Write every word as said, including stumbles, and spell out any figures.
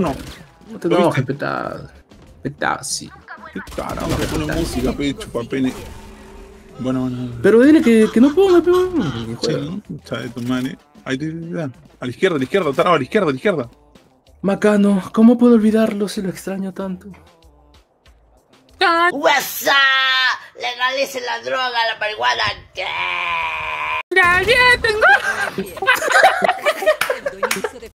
uno. No te enojes, petado. Petado, sí. ¿Qué carajo? Que pone música, pe, chupapene. Bueno, bueno. Pero dile que, que no ponga, pero. Sí, ¿no? Sabe tu madre. Ahí te, te, te. A la izquierda, a la izquierda, tarado, a la izquierda, a la izquierda. Macano, ¿cómo puedo olvidarlo si lo extraño tanto? ¡What's up! Legalicen la droga, la marihuana. ¿Qué? ¡Ya, ya tengo!